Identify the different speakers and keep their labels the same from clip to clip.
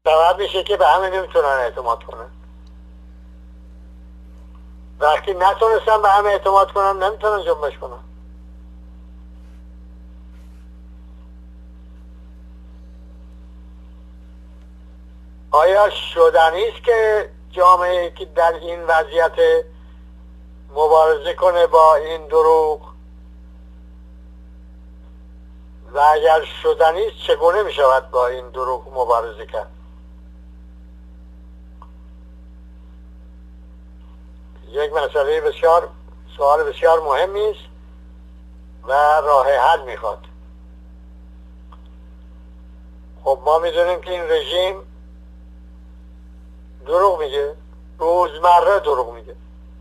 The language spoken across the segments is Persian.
Speaker 1: سبب میشه که به همه نمیتونن اعتماد کنن. وقتی نتونستن به همه اعتماد کنن نمیتونن جنبش کنن. آیا شدنی است که جامعه که در این وضعیت مبارزه کنه با این دروغ؟ و اگر شدنی است چگونه می شود با این دروغ مبارزه کرد؟ یک مسئله بسیار سوال بسیار مهمی است و راه حل میخواد. خب ما میدونیم که این رژیم دروغ میگه، روزمره دروغ میگه.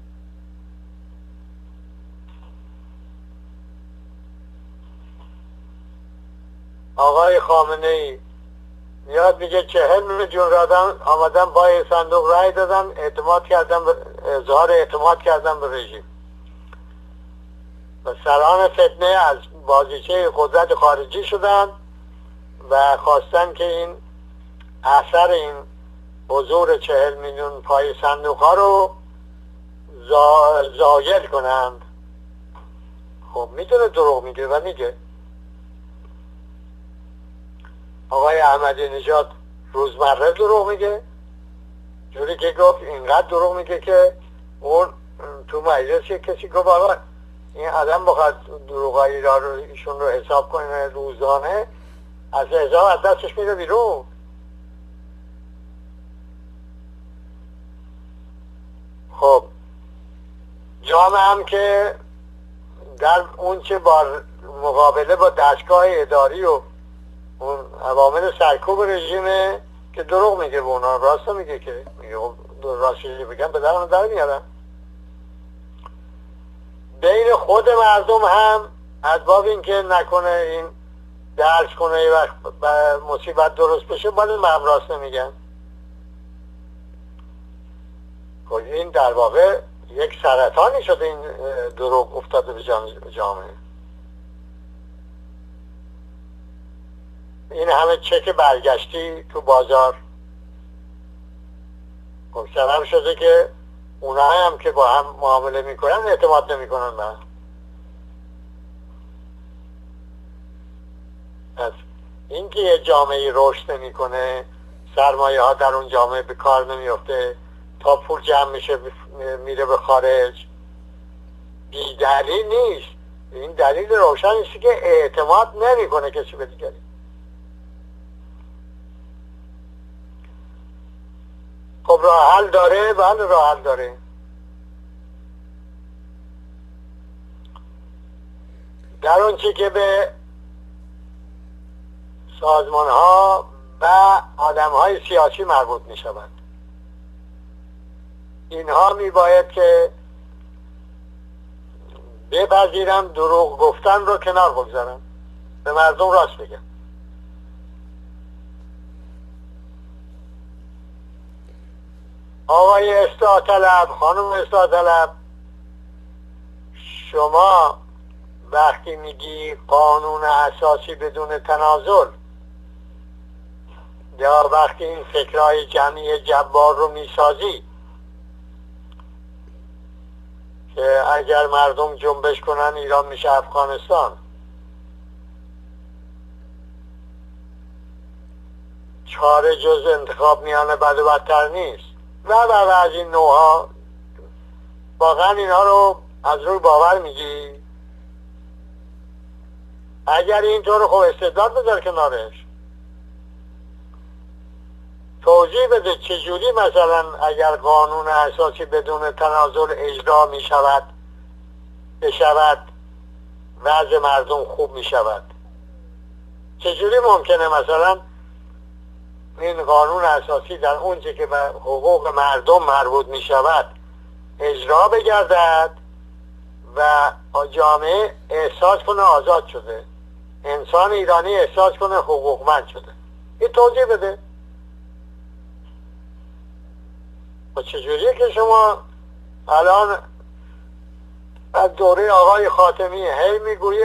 Speaker 1: آقای خامنه ای میاد میگه 40 میلیون آمدن پای صندوق رای دادن، اعتماد کردن به اظهار اعتماد کردن به رژیم و سران فتنه از بازیچه قدرت خارجی شدن و خواستن که این اثر این حضور 40 میلیون پای صندوق ها رو زایل کنند. خب میدونه دروغ میگه و میگه. آقای احمدی نژاد روزمره دروغ میگه، جوری که گفت اینقدر دروغ میگه که اون تو مجلس کسی گفت آقا این آدم بخواد دروغایی را رو ایشون رو حساب کنه روزانه از حساب از دستش میره بیرون. خب جامعه هم که در اون چه با مقابله با دستگاه اداری و اون عوامل سرکوب رژیمه که دروغ میگه به اونا، راست میگه که میگه راستش بگم به درم در میارن. بین خود مردم هم از باب این که نکنه این درس کنه یه وقت مصیبت درست بشه باید هم راست نمیگن. خب این در واقع یک سرطانی شده، این دروغ افتاده به جامعه. این همه چک برگشتی تو بازار خب سبب شده که اونها هم که با هم معامله میکنن اعتماد نمیکنن به هم. پس اینکه یه جامعه رشد نمیکنه، سرمایه ها در اون جامعه به کار نمیفته، تا پول جمع میشه میره به خارج، بی دلیل نیست. این دلیل روشن است که اعتماد نمیکنه کسی به دیگری. خب راه حل داره؟ بله راه حل داره. در اون چی که به سازمان ها و آدم های سیاسی مربوط می شود، اینها می باید که بپذیرن دروغ گفتن رو کنار بگذارن، به مردم راست بگن. آقای اصلاح طلب، خانم اصلاح طلب، شما وقتی میگی قانون اساسی بدون تنازل یا وقتی این فکرهای جمعی جبار رو میسازی که اگر مردم جنبش کنن ایران میشه افغانستان، چاره جز انتخاب میانه بد و بدتر نیست و از این نوعها، واقعا اینها رو از روی باور میگی؟ اگر اینطور خب استدلال بذار کنارش، توضیح بده چجوری مثلا اگر قانون اساسی بدون تنازل اجرا بشود وضع مردم خوب میشود. چجوری ممکنه مثلا این قانون اساسی در اونچه که به حقوق مردم مربوط می شود اجرا بگردد و جامعه احساس کنه آزاد شده، انسان ایرانی احساس کنه حقوقمند شده؟ این توضیح بده. و چجوریه که شما الان از دوره آقای خاتمی هی میگویی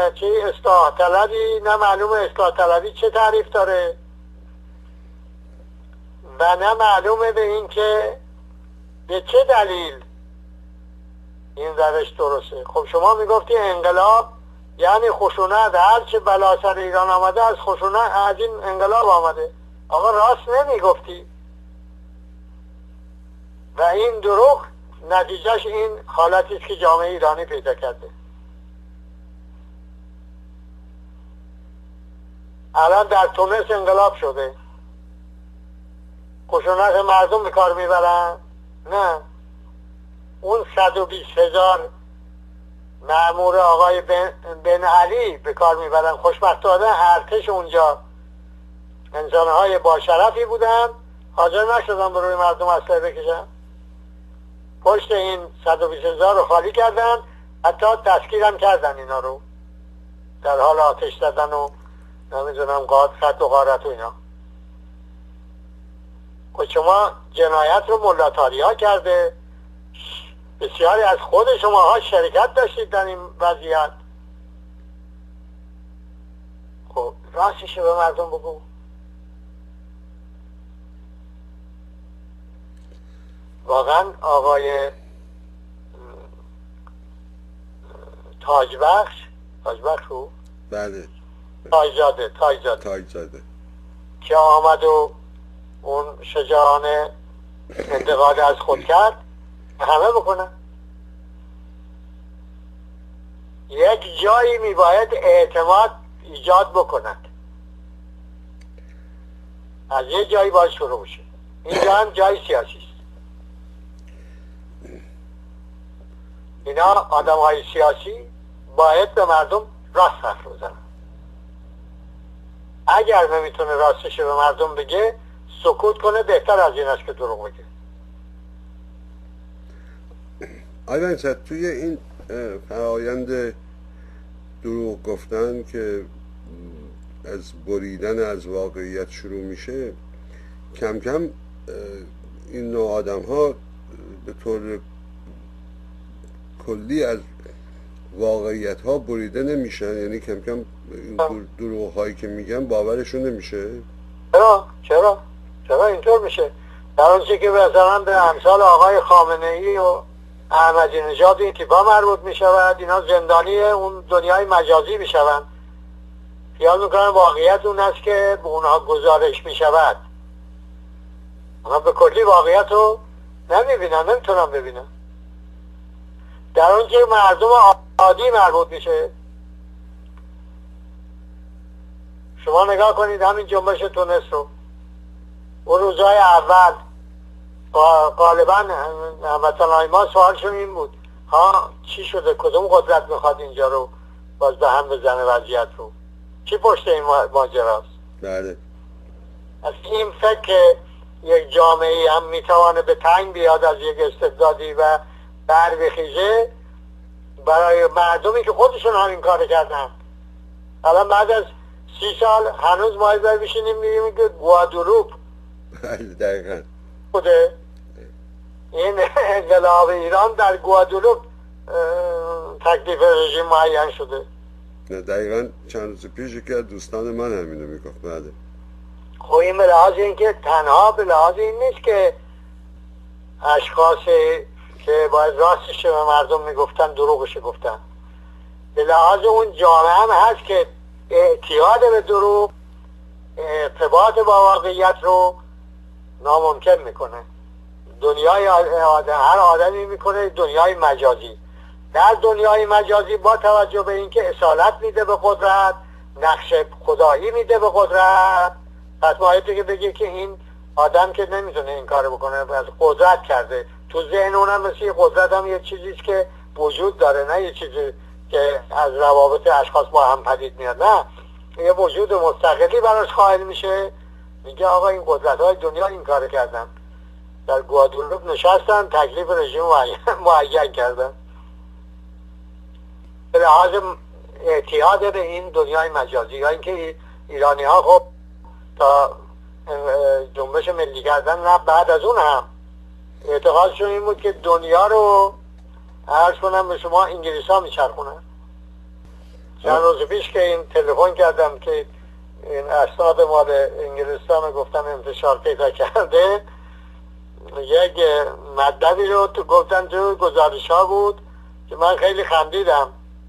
Speaker 1: اصلاح طلبی، نه معلومه اصلاح طلبی چه تعریف داره. و نه معلومه به این که به چه دلیل این روش درسته. خب شما میگفتی انقلاب یعنی خشونت، هر چه بلا سر ایران آمده از خشونت، از این انقلاب آمده. آقا راست نمیگفتی و این دروغ نتیجهش این حالتی است که جامعه ایرانی پیدا کرده. الان در تونس انقلاب شده، خشونت مردم به کار میبرن؟ نه، اون 120,000 مأمور آقای بن علی به کار میبرن. خوشبختانه ارتش اونجا انسانهای با شرفی بودن، حاضر نشدن به روی مردم اسلحه بکشن، پشت این 120,000 رو خالی کردن، حتی تسکیرم کردن اینا رو در حال آتش زدن و نمیدونم خط و غارت و اینا. خب شما جنایت رو ملاتاری ها کرده، بسیاری از خود شماها شرکت داشتید در این وضعیت. خب راستش به مردم بگو. واقعا آقای تاجبخش رو؟
Speaker 2: بله، تاجزاده
Speaker 1: که آمد و اون شجاعانه انتقاد از خود کرد، همه بکنن. یک جایی میباید اعتماد ایجاد بکند، از یه جایی باید شروع بشه. اینجا هم جای سیاسی است. اینا آدم های سیاسی باید به مردم راست حرف بزنن. اگر نمیتونه راستش به مردم بگه، سکوت کنه بهتر از این است که دروغ بگه.
Speaker 2: آقای توی این فرآیند دروغ گفتن که از بریدن از واقعیت شروع میشه، کم کم این نوع آدم ها به طور کلی از واقعیت ها بریده نمیشن؟ یعنی کم کم این دروغ هایی که میگن باورشون نمیشه؟
Speaker 1: چرا اینطور میشه؟ در اونچه که مثلا به امثال آقای خامنه ای و احمدی نژاد این تیپا مربوط میشود، اینا زندانی اون دنیای مجازی میشوند، خیال میکنن واقعیت اون است که به اونها گزارش میشود. اما به کلی واقعیت رو نمیبینن، نمیتونن ببینن. در اون که مردم عادی مربوط میشه. شما نگاه کنید همین جنبش تونس رو، اون روزهای اول غالبا هموطنهای ما سوالشون این بود: ها چی شده؟ کدوم قدرت میخواد اینجا رو باز به هم بزنه وضعیت رو؟ چی پشت این ماجراست؟
Speaker 2: بله.
Speaker 1: از این فکر که یک جامعه هم میتوانه به تنگ بیاد از یک استبدادی و بر بخیزه برای مردمی که خودشون همین کار کردن. الان بعد از 30 سال هنوز ما باید بشینیم میگیم که گوادلوپ
Speaker 2: دقیقا
Speaker 1: بوده. این انقلاب ایران در گوادلوپ تکلیف رژیم معین شده.
Speaker 2: دقیقا چند روز پیش که دوستان من همینو میگفت. بله.
Speaker 1: خب این به لحاظ این که تنها به لحاظ این نیست که اشخاصی که باید راستش به مردم میگفتن دروغش گفتن، به لحاظ اون جامعه هم هست که اعتیاد به دروغ ارتباط با واقعیت رو ناممکن میکنه. دنیای هر آدمی میکنه دنیای مجازی. در دنیای مجازی با توجه به اینکه اصالت میده به قدرت، نقش خدایی میده به قدرت، پس باید که بگه که این آدم که نمیتونه این کارو بکنه از قدرت کرده. تو ذهن اونم مثل قدرت هم یه چیزیست که وجود داره، نه یه چیزی که از روابط اشخاص با هم پدید میاد. نه، یه وجود مستقلی براش قائل میشه. میگه آقا این قدرت های دنیا این کار کردن، در گوادلوپ نشستن، تکلیف رژیم معین کردن. به لحاظ اعتیاد به این دنیای مجازی، یا اینکه ایرانی ها خب تا جنبش ملی کردن، نه بعد از اون هم اعتقادشون این بود که دنیا رو عرض کنم به شما انگلیس ها میچرخونن. چند روز پیش که این تلفن کردم که این اسناد مال انگلستان گفتن انتشار پیدا کرده، یک مطلبی رو تو گفتن تو گزارش ها بود که من خیلی خندیدم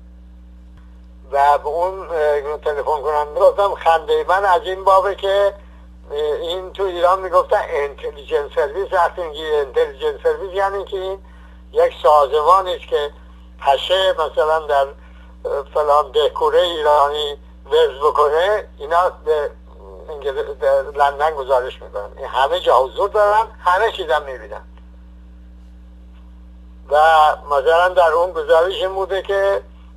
Speaker 1: و به اون تلفن کننده گفتم خنده من از این بابه که این تو ایران میگفتن اینتلیجنس سرویس. وقتی میگی اینتلیجنس سرویس یعنی که این یک سازمانی است که پشه مثلا در فلان دهکوره ایرانی ورز بکنه، اینا به لندن گزارش میکنن، همه جا حضور دارن، همه چیزم میبینن. و مثلا در اون گزارش این بوده که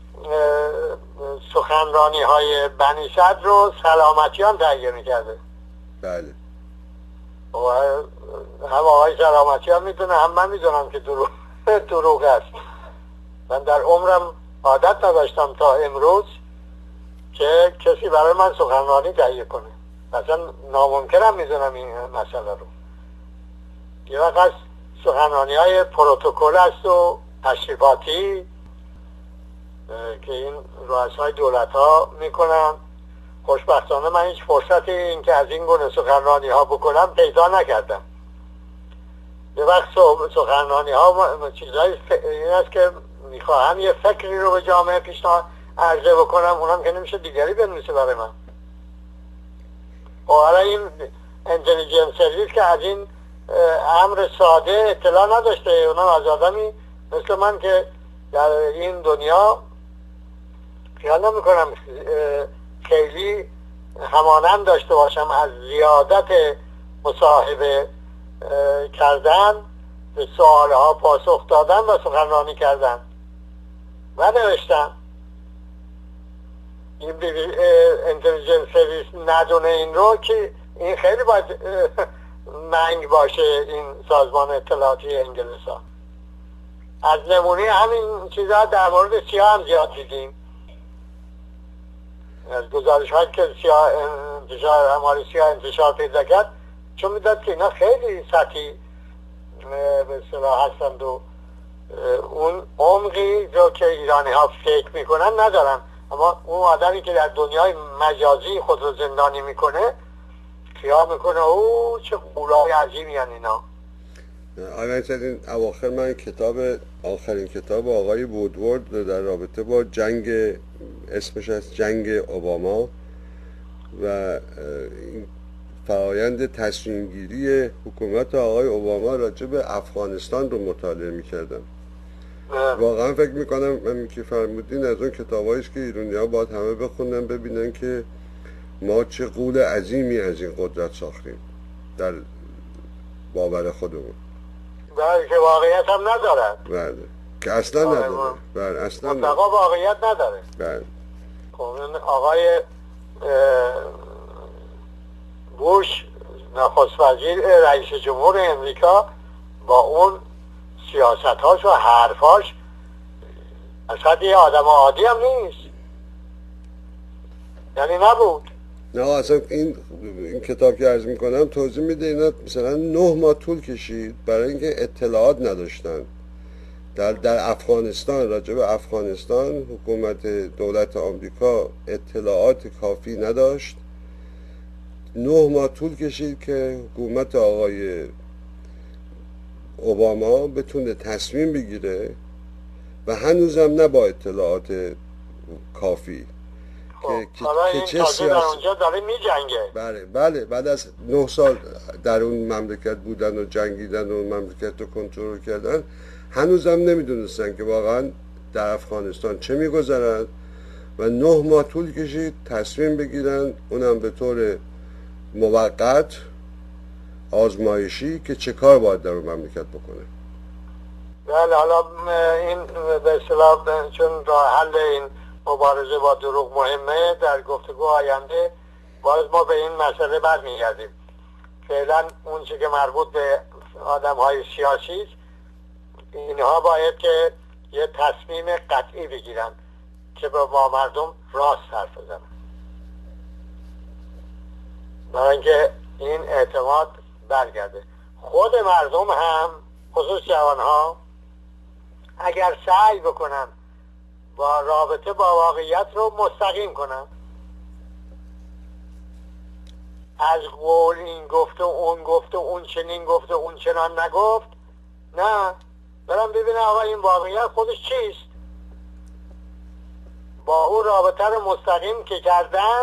Speaker 1: سخنرانی های بنی صدر رو سلامتیان تهیه میکرده.
Speaker 2: بله.
Speaker 1: و هم آقای سلامتیان میدونه، هم من میدونم که دروغ است. من در عمرم عادت نداشتم تا امروز که کسی برای من سخنرانی تهیه کنه، اصلا ناممکنم میدونم این مسئله رو. یه وقت سخنرانی های پروتکل است و تشریفاتی که این رؤسای دولت ها میکنن. خوشبختانه من هیچ فرصتی این که از این گونه سخنرانی ها بکنم پیدا نکردم. یه وقت سخنرانی ها چیزایی این است که میخواهم یه فکری رو به جامعه پیشنهاد عرضه بکنم، اونم که نمیشه دیگری بنویسه برای من. حالا این اینتلیجنس سرویس که از این امر ساده اطلاع نداشته، اونم از آدمی مثل من که در این دنیا خیال نمی‌کنم خیلی همانند داشته باشم از زیادت مصاحبه کردن، به سوالها پاسخ دادن و سخنرانی کردن و نوشتن. این اینتلیجنس سرویس ندونه این رو که این خیلی باید منگ باشه. این سازمان اطلاعاتی انگلستان از نمونه همین چیزها در مورد سیاه هم زیاد دیدیم، از گزارش هایی که سیاه انتشار پیدا کرد، چون میداد که اینا خیلی سطحی به اصطلاح هستند و اون عمقی رو که ایرانی ها فکر میکنن ندارن. اما اون آدمی که در دنیای مجازی خود رو زندانی میکنه خیال میکنه او چه قولای عجیبی هن اینا.
Speaker 2: آقای این اواخر من آخرین کتاب آقای وودورد در رابطه با جنگ، اسمش از جنگ اوباما و این فرایند تصمیم گیری حکومت آقای اوباما راجع به افغانستان رو مطالعه میکردم. واقعا فکر میکنم همین که فرمودین از اون کتابایی است که ایرانی‌ها باید همه بخونن، ببینن که ما چه غول عظیمی از این قدرت ساختیم در باور خودمون.
Speaker 1: بله که واقعیت هم نداره.
Speaker 2: بله که اصلا نداره. بله اصلا
Speaker 1: مطلقا واقعیت نداره.
Speaker 2: بله.
Speaker 1: خب آقای بوش نخست وزیر رئیس جمهور امریکا با اون سیاستاش و حرفاش اصلا یه آدم عادی هم نیست، یعنی نبود.
Speaker 2: نه اصلا این کتاب که عرض میکنم توضیح میده اینا مثلا 9 ماه طول کشید برای اینکه اطلاعات نداشتن در افغانستان. راجع به افغانستان حکومت دولت آمریکا اطلاعات کافی نداشت. 9 ماه طول کشید که حکومت آقای اوباما بتونه تصمیم بگیره و هنوزم نه با اطلاعات کافی که چه
Speaker 1: سیاست در اونجا داره می جنگه.
Speaker 2: بله بعد از 9 سال در اون مملکت بودن و جنگیدن و اون مملکت رو کنترل کردن، هنوزم نمیدونستن که واقعا در افغانستان چه میگذرد و 9 ماه طول کشید تصمیم بگیرن، اونم به طور موقت آزمایشی، که چه کار باید در اون مملکت بکنه.
Speaker 1: بله حالا این به اصطلاح چون راه حل این مبارزه با دروغ مهمه، در گفتگو آینده باز ما به این مسئله برمیگردیم. فعلا اون چی که مربوط به آدم های سیاسی است، اینها باید که یه تصمیم قطعی بگیرن که با مردم راست حرف بزنن، برای اینکه این اعتماد برگرده. خود مردم هم خصوص جوانها اگر سعی بکنن با رابطه با واقعیت رو مستقیم کنن، از قول این گفت و اون چنین گفت و اون چنان نگفت. نه، برم ببینم آقا این واقعیت خودش چیست. با اون رابطه رو مستقیم که کردن،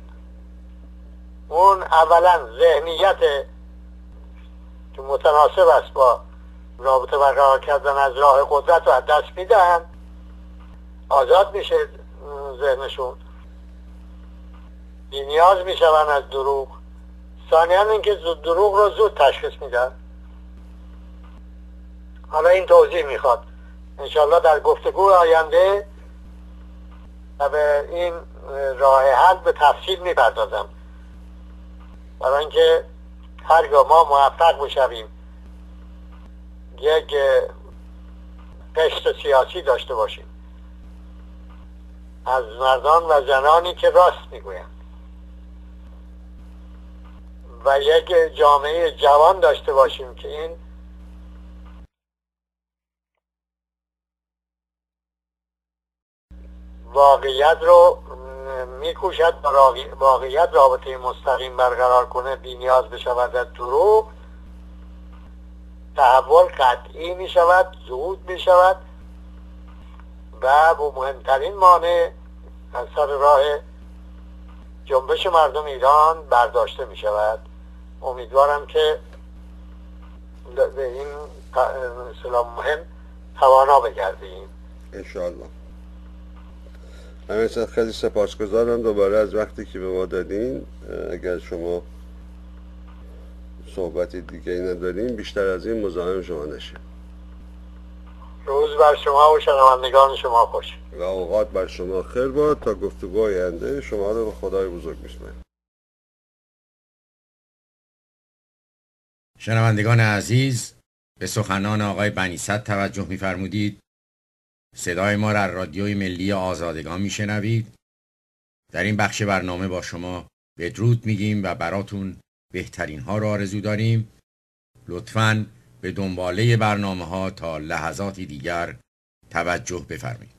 Speaker 1: اون اولا ذهنیت که متناسب است با رابطه برقرار کردن از راه قدرت رو از دست میدن، آزاد میشه ذهنشون، بی‌نیاز میشون از دروغ. ثانیاً اینکه دروغ رو زود تشخیص میدن. حالا این توضیح میخواد انشالله در گفتگو آینده و به این راه حل به تفصیل میپردازم، برای اینکه هرگاه ما موفق بشویم یک قشر سیاسی داشته باشیم از مردان و زنانی که راست میگویند و یک جامعه جوان داشته باشیم که این واقعیت رو میکوشد با واقعیت رابطه مستقیم برقرار کنه، بی نیاز بشود از دروغ، تحول قطعی میشود، زود میشود و با مهمترین مانع از سر راه جنبش مردم ایران برداشته میشود. امیدوارم که به این مثلا مهم توانا بگردیم
Speaker 2: انشاءالله. همین خیلی سپاسگزارم دوباره از وقتی که به ما دادین. اگر شما صحبتی دیگه نداریم بیشتر از این مزاحم شما نشیم.
Speaker 1: روز بر شما و شنوندگان شما خوش
Speaker 2: و اوقات بر شما خیر باد. تا گفتگو آینده شما رو به خدای بزرگ میسپارم.
Speaker 3: شنوندگان عزیز، به سخنان آقای بنی‌صدر توجه می‌فرمودید. صدای ما را از رادیوی ملی آزادگان میشنوید. در این بخش برنامه با شما بدرود میگیم و براتون بهترین ها را آرزو داریم. لطفاً به دنباله برنامه ها تا لحظاتی دیگر توجه بفرمایید.